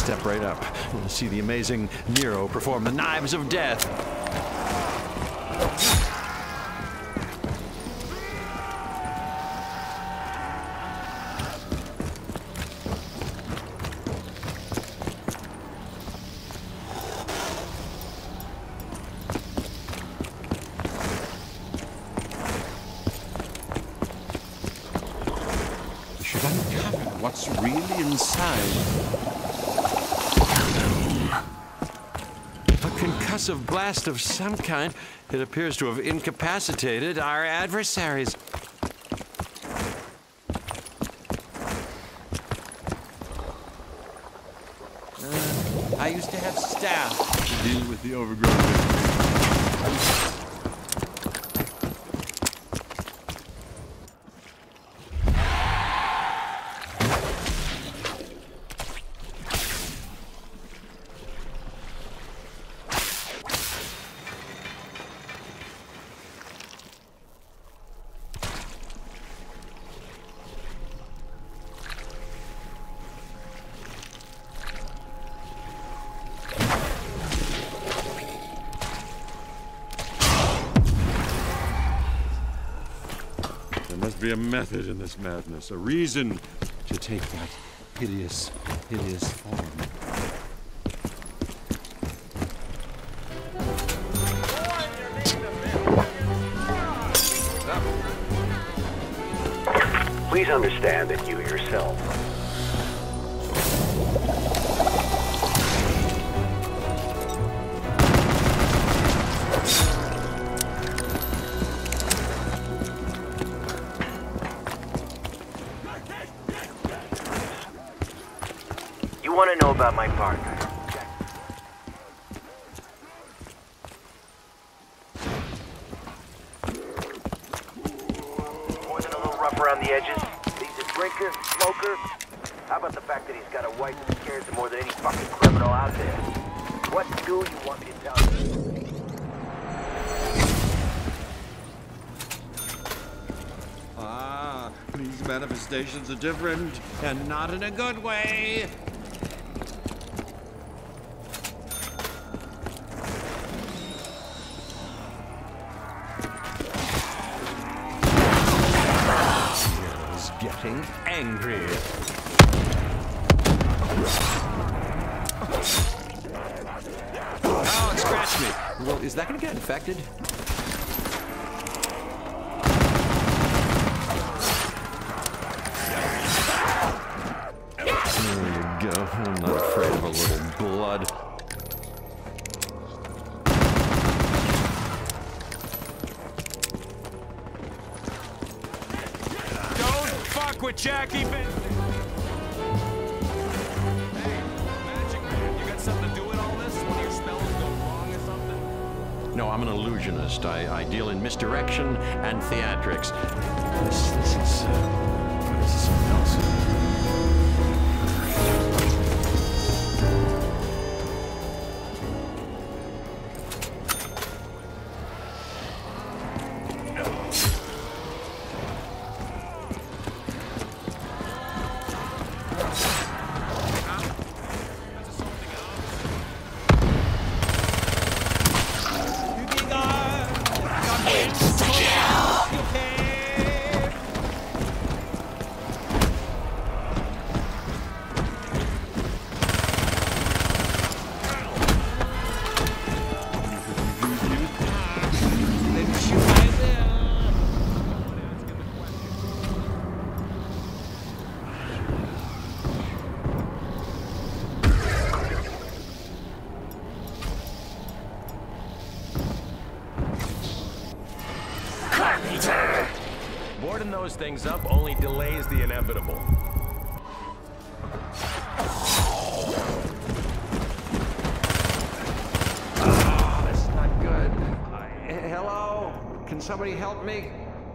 Step right up and see the amazing Nero perform the knives of death. Should uncover what's really inside. A concussive blast of some kind. It appears to have incapacitated our adversaries. I used to have staff To deal with the overgrown. There must be a method in this madness, a reason to take that hideous, hideous form. Please understand that you yourself You want to know about my partner? More than a little rough around the edges? He's a drinker, smoker? How about the fact that he's got a wife that scares him more than any fucking criminal out there? What do you want me to tell you? Ah, these manifestations are different, and not in a good way. getting angry. Oh, it scratched me. Well, is that gonna get infected? There you go. I'm not afraid of a little blood. With Jackie, man. Hey, Magic Man, you got something to do with all this? One of your spells go wrong or something? No, I'm an illusionist. I deal in misdirection and theatrics. This is something else. Boarding those things up only delays the inevitable. Oh, this is not good. Hello? Can somebody help me?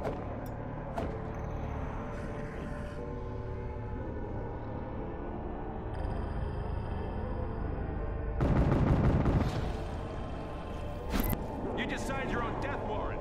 You just signed your own death warrant.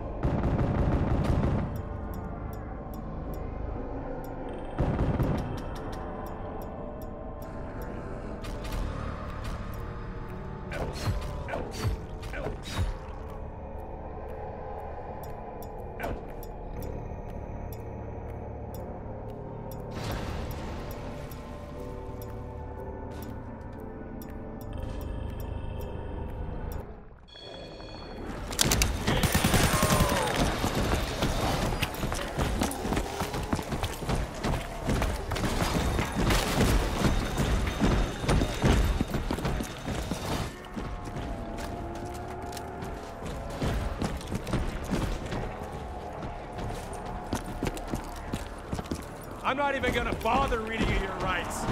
I'm not even gonna bother reading you your rights.